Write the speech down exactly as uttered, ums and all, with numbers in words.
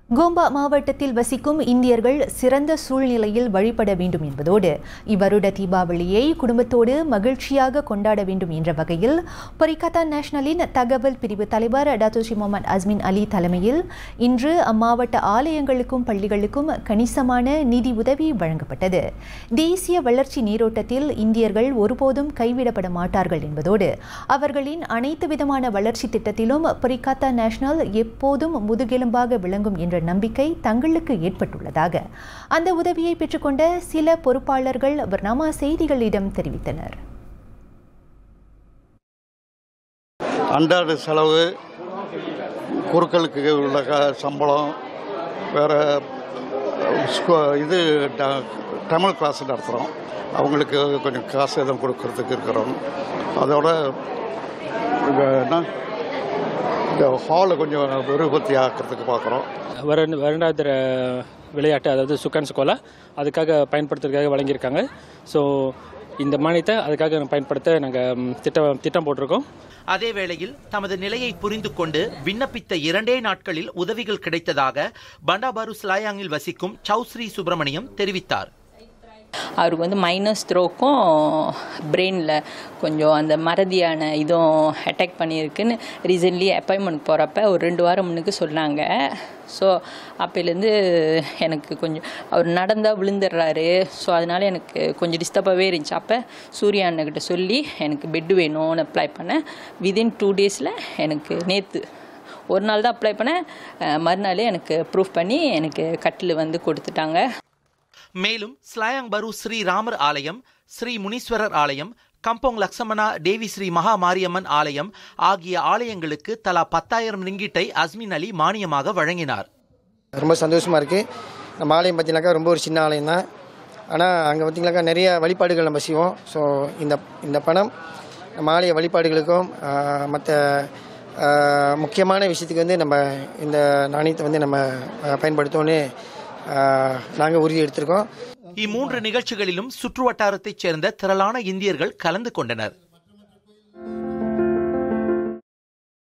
கோம்பா மாவட்டத்தில் வசிக்கும் இந்தியர்கள் சிறந்த சூழ்நிலையில் வழிபட வேண்டும் என்பதோடு இவ்வருட தீபாவளியை குடும்பத்தோடு மகிழ்ச்சியாக கொண்டாட வேண்டும் என்ற வகையில் பரிகத்தான் நேஷனலின் தகவல் பிரிவு தலைவர் டாக்டர் முகமது அஸ்மின் அலி தலைமையில் இன்று அம்மாவட்ட ஆலயங்களுக்கும் பள்ளிகளுக்கும் கணிசமான நிதி உதவி வழங்கப்பட்டது. தேசிய வளர்ச்சி நீரோட்டத்தில் இந்தியர்கள் ஒருபோதும் கைவிடப்பட மாட்டார்கள் என்பதோடு அவர்களின் அனைத்து விதமான வளர்ச்சி திட்டத்திலும் பரிகத்தான் நேஷனல் எப்போதும் முதுகெலும்பாக விளங்கும் என்ற நம்பிக்கை தங்களுக்கு ஏற்பட்டுள்ளதாக அந்த உதவியை பெற்றுக்கொண்ட சில பொறுப்பாளர்கள் வர்ணாமா செய்திகளிடம் தெரிவித்தனர். அன்றாட செலவு, குருக்களுக்கு உள்ள சம்பளம், வேற இது தமிழ் கிளாஸ் நடத்துகிறோம், அவங்களுக்கு கொஞ்சம் காசு எதுவும் கொடுக்கறதுக்கு இருக்கிறோம். அதோட என்ன இந்த ஹாலை கொஞ்சம் விருப்பத்தி ஆக்கிறதுக்கு பார்க்குறோம். வர வருடாந்திர விளையாட்டு, அதாவது சுக்கான் சுக்கோலா, அதுக்காக பயன்படுத்துறதுக்காக வழங்கியிருக்காங்க. ஸோ இந்த மானியத்தை அதுக்காக பயன்படுத்த நாங்கள் திட்டம் திட்டம் போட்டிருக்கோம். அதே வேளையில் தமது நிலையை புரிந்து கொண்டு விண்ணப்பித்த இரண்டே நாட்களில் உதவிகள் கிடைத்ததாக பண்டாபாரு ஸ்லாயாங்கில் வசிக்கும் சௌஸ்ரீ சுப்பிரமணியம் தெரிவித்தார். அவருக்கு வந்து மைனஸ் ஸ்ட்ரோக்கும் பிரெயினில் கொஞ்சம் அந்த மறதியான இதுவும் அட்டாக் பண்ணியிருக்குன்னு ரீசன்ட்லி அப்பாயின்மெண்ட் போகிறப்ப ஒரு ரெண்டு வாரம் முன்னுக்கு சொன்னாங்க. ஸோ அப்போலேருந்து எனக்கு கொஞ்சம் அவர் நடந்தால் விழுந்துடுறாரு. ஸோ அதனால் எனக்கு கொஞ்சம் டிஸ்டர்பாகவே இருந்துச்சு. அப்போ சூர்யா அண்ணக்கிட்ட சொல்லி எனக்கு பெட்டு வேணும்னு அப்ளை பண்ணேன். விதின் டூ டேஸில் எனக்கு நேற்று ஒரு நாள் தான் அப்ளை பண்ணேன், மறுநாளே எனக்கு ப்ரூஃப் பண்ணி எனக்கு கட்டில் வந்து கொடுத்துட்டாங்க. மேலும் ஸ்லாயாங் பரு ஸ்ரீ ராமர் ஆலயம், ஸ்ரீ முனீஸ்வரர் ஆலயம், கம்போங் லக்ஷ்மணா தேவி ஸ்ரீ மகா மாரியம்மன் ஆலயம் ஆகிய ஆலயங்களுக்கு தலா பத்தாயிரம் ரிங்கிட்டை அஸ்மின் அலி மானியமாக வழங்கினார். ரொம்ப சந்தோஷமாக இருக்குது. நம்ம ஆலயம் பார்த்தீங்கன்னாக்கா ரொம்ப ஒரு சின்ன ஆலயம் தான், ஆனால் அங்கே பார்த்தீங்கன்னாக்கா நிறைய வழிபாடுகள் நம்ம செய்வோம். ஸோ இந்த இந்த பணம் நம்ம ஆலய வழிபாடுகளுக்கும் மற்ற முக்கியமான விஷயத்துக்கு வந்து நம்ம இந்த நாணயத்தை வந்து நம்ம பயன்படுத்தோன்னு நாங்கள் உறுதி எடுத்திருக்கோம். இம்மூன்று நிகழ்ச்சிகளிலும் சுற்று வட்டாரத்தைச் சேர்ந்த திரளான இந்தியர்கள் கலந்து கொண்டனர்.